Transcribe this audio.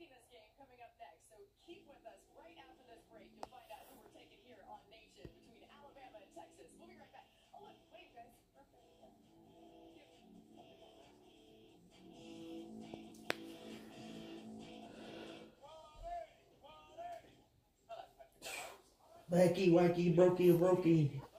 this game coming up next, so keep with us. Right after this break, you'll find out who we're taking here on Nation between Alabama and Texas. We'll be right back. Oh, look, wait, guys. Wacky, wacky, brokey, brokey.